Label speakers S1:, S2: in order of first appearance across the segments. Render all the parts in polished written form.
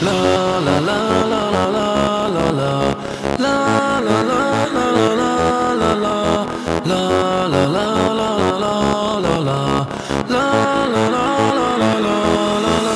S1: La la la la la la la la. La la la la la la la la. La la la la la la la. La la la la la la la.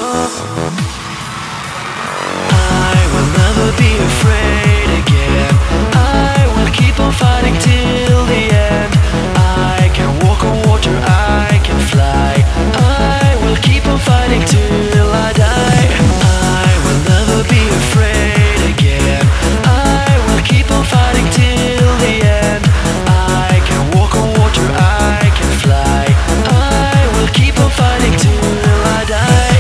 S1: I will never be afraid again. I will keep on fighting till the end. I can walk on water, I can fly. I will keep on fighting till I die. I will never be afraid again. I will keep on fighting till the end. I can walk on water, I can fly. I will keep on fighting till I die.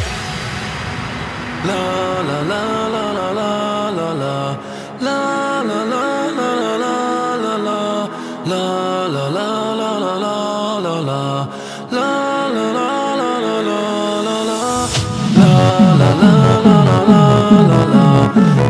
S1: La la la la la la la la. La la la la la la la la. La la la la la la la la. La la la la la la la la. La la la la la la la la.